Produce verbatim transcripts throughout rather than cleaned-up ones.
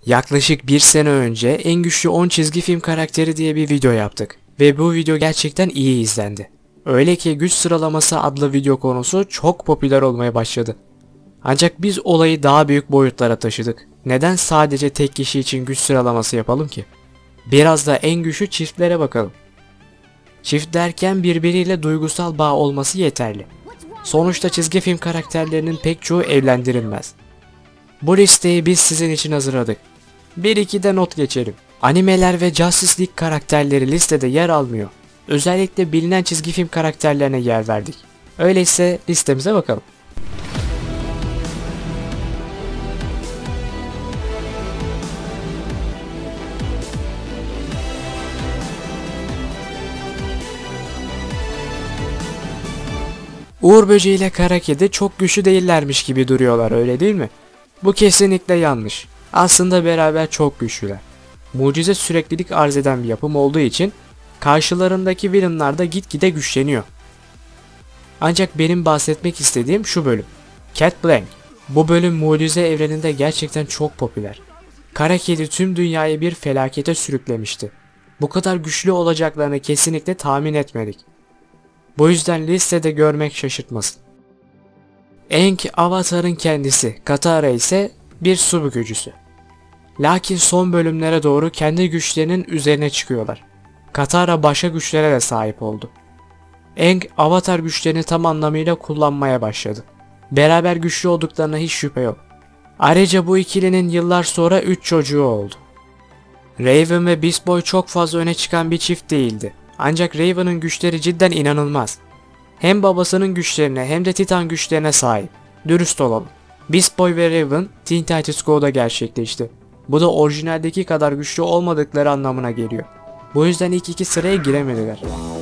Yaklaşık bir sene önce en güçlü on çizgi film karakteri diye bir video yaptık ve bu video gerçekten iyi izlendi. Öyle ki güç sıralaması adlı video konusu çok popüler olmaya başladı. Ancak biz olayı daha büyük boyutlara taşıdık. Neden sadece tek kişi için güç sıralaması yapalım ki? Biraz da en güçlü çiftlere bakalım. Çift derken birbiriyle duygusal bağ olması yeterli. Sonuçta çizgi film karakterlerinin pek çoğu evlendirilmez. Bu listeyi biz sizin için hazırladık. bir iki de not geçelim. Animeler ve Justice League karakterleri listede yer almıyor. Özellikle bilinen çizgi film karakterlerine yer verdik. Öyleyse listemize bakalım. Uğur Böceği ile Kara Kedi çok güçlü değillermiş gibi duruyorlar, öyle değil mi? Bu kesinlikle yanlış. Aslında beraber çok güçlüler. Mucize süreklilik arz eden bir yapım olduğu için karşılarındaki villainlar da gitgide güçleniyor. Ancak benim bahsetmek istediğim şu bölüm. Cat Blank. Bu bölüm mucize evreninde gerçekten çok popüler. Kara Kedi tüm dünyayı bir felakete sürüklemişti. Bu kadar güçlü olacaklarını kesinlikle tahmin etmedik. Bu yüzden listede görmek şaşırtmasın. Aang Avatar'ın kendisi, Katara ise bir su büyücüsü. Lakin son bölümlere doğru kendi güçlerinin üzerine çıkıyorlar. Katara başka güçlere de sahip oldu. Aang Avatar güçlerini tam anlamıyla kullanmaya başladı. Beraber güçlü olduklarına hiç şüphe yok. Ayrıca bu ikilinin yıllar sonra üç çocuğu oldu. Raven ve Beast Boy çok fazla öne çıkan bir çift değildi. Ancak Raven'ın güçleri cidden inanılmaz. Hem babasının güçlerine hem de Titan güçlerine sahip. Dürüst olalım. Beast Boy ve Raven Teen Titans Go'da gerçekleşti. Bu da orijinaldeki kadar güçlü olmadıkları anlamına geliyor. Bu yüzden ilk iki sıraya giremediler.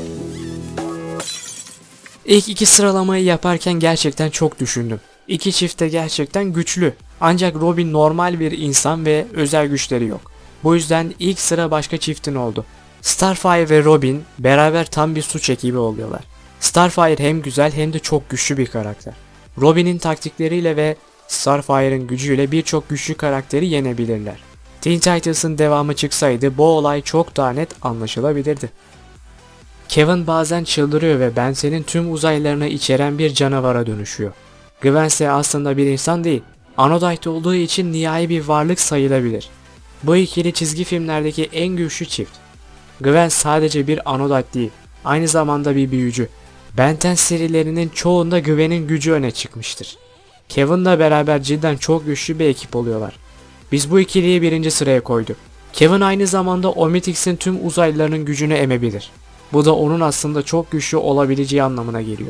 İlk iki sıralamayı yaparken gerçekten çok düşündüm. İki çift de gerçekten güçlü. Ancak Robin normal bir insan ve özel güçleri yok. Bu yüzden ilk sıra başka çiftin oldu. Starfire ve Robin beraber tam bir suç ekibi oluyorlar. Starfire hem güzel hem de çok güçlü bir karakter. Robin'in taktikleriyle ve Starfire'ın gücüyle birçok güçlü karakteri yenebilirler. Teen Titans'ın devamı çıksaydı bu olay çok daha net anlaşılabilirdi. Kevin bazen çıldırıyor ve Bensel'in tüm uzaylarını içeren bir canavara dönüşüyor. Gwen ise aslında bir insan değil, Anodite olduğu için nihai bir varlık sayılabilir. Bu ikili çizgi filmlerdeki en güçlü çift. Gwen sadece bir Anodite değil, aynı zamanda bir büyücü. Ben on serilerinin çoğunda Gwen'in gücü öne çıkmıştır. Kevin'la beraber cidden çok güçlü bir ekip oluyorlar. Biz bu ikiliyi birinci sıraya koyduk. Kevin aynı zamanda Omnitrix'in tüm uzaylılarının gücünü emebilir. Bu da onun aslında çok güçlü olabileceği anlamına geliyor.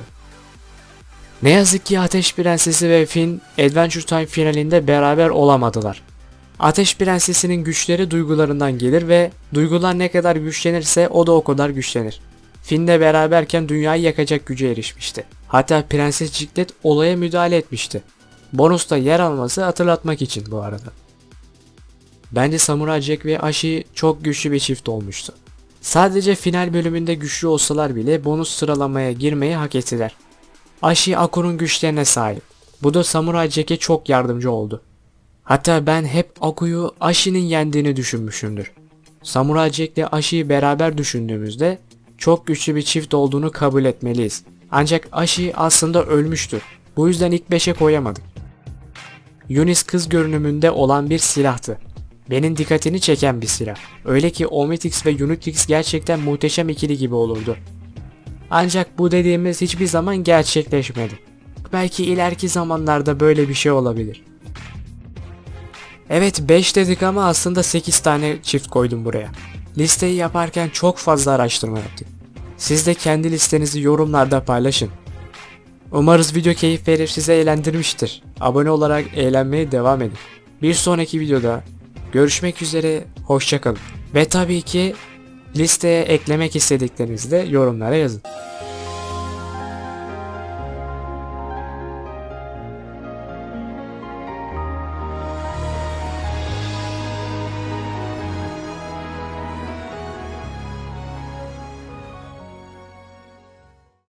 Ne yazık ki Ateş Prensesi ve Finn Adventure Time finalinde beraber olamadılar. Ateş Prensesi'nin güçleri duygularından gelir ve duygular ne kadar güçlenirse o da o kadar güçlenir. Finn'le beraberken dünyayı yakacak güce erişmişti. Hatta Prenses Ciklet olaya müdahale etmişti. Bonusta yer alması hatırlatmak için bu arada. Bence Samurai Jack ve Ashi çok güçlü bir çift olmuştu. Sadece final bölümünde güçlü olsalar bile bonus sıralamaya girmeyi hak ettiler. Ashi Aku'nun güçlerine sahip. Bu da Samurai Jack'e çok yardımcı oldu. Hatta ben hep Aku'yu Ashi'nin yendiğini düşünmüşümdür. Samurai Jack ile Ashi'yi beraber düşündüğümüzde çok güçlü bir çift olduğunu kabul etmeliyiz. Ancak Ashi aslında ölmüştür. Bu yüzden ilk beşe koyamadık. Yunis kız görünümünde olan bir silahtı. Benim dikkatini çeken bir silah. Öyle ki Omnitrix ve Unitrix gerçekten muhteşem ikili gibi olurdu. Ancak bu dediğimiz hiçbir zaman gerçekleşmedi. Belki ileriki zamanlarda böyle bir şey olabilir. Evet, beş dedik ama aslında sekiz tane çift koydum buraya. Listeyi yaparken çok fazla araştırma yaptık. Siz de kendi listenizi yorumlarda paylaşın. Umarız video keyif verir, size eğlendirmiştir. Abone olarak eğlenmeye devam edin. Bir sonraki videoda görüşmek üzere, hoşça kalın. Ve tabii ki listeye eklemek istediklerinizi de yorumlara yazın.